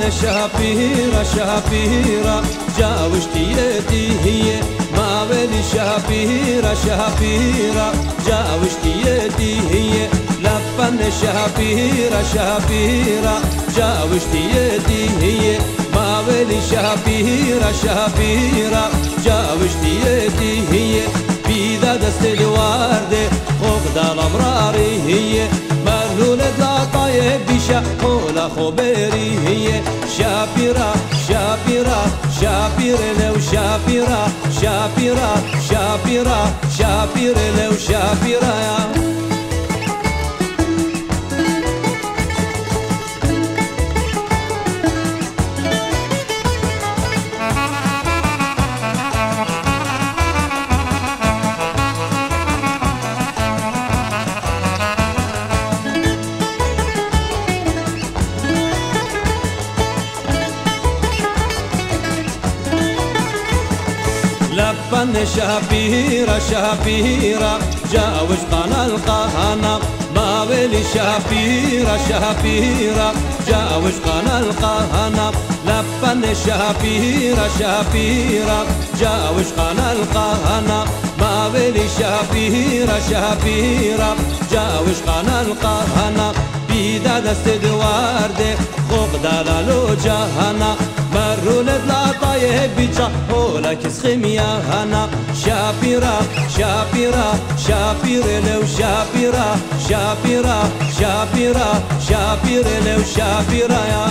شهبيرة شهبيرة جاوشتي يدي هي ما ولي شهبيرة شهبيرة جاوشتي يدي هي لبن شهبيرة شهبيرة جاوشتي يدي هي ما ولي شهبيرة شهبيرة جاوشتي يدي هي بيدا دست الوردة خوب دال امراري هي مرلولة لا طايب بيشا ولا خبري هي شابيرة شابيرة شابيرة لو شابيرة شابيرة شابيرة شابيرة لو شابيرة يا لبن شهبيرة شهبيرة جاوش قنا القهنا ما ولي شهبيرة شهبيرة جاوش قنا القهنا لبن شهبيرة شهبيرة جاوش قنا القهنا ما ولي شهبيرة شهبيرة جاوش قنا القهنا بيدا دست الوردة خوق دلالو جهنا مرولد لا طايه بيجا ولا كسخم يا هنا شابيرة شابيرة شابيرة لو شابيرة شابيرة شابيرة شابيرة لو شابيرة يا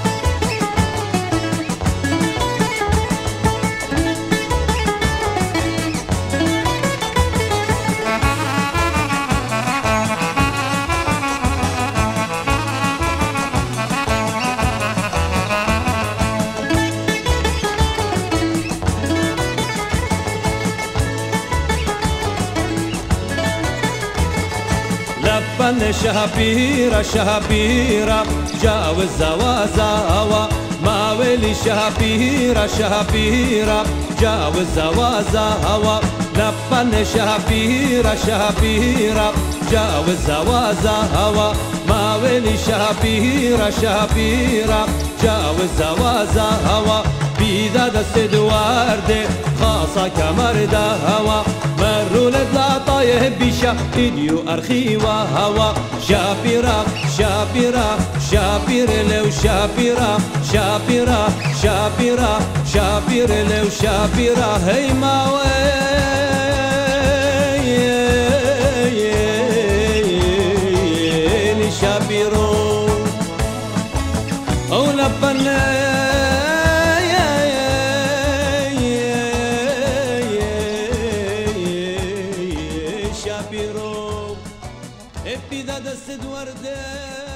لبن شهبيرة شهبيرة جاوز زوازاوا ما ولي شهبيرة شهبيرة جاوز زوازاوا لبن شهبيرة شهبيرة جاوز زوازاوا ما ولي شهبيرة شهبيرة جاوز زوازاوا بيدا دست الوردة خاصة كمردة هوا مرولد لا طايه بيشا إديو أرخي وهوا شابيرة شابيرة شابيرة لو شابيرة شابيرة شابيرة شابيرة لو شابيرة هي ما وين شابيرو أو لبنا شابيرو ابتدى دست ورده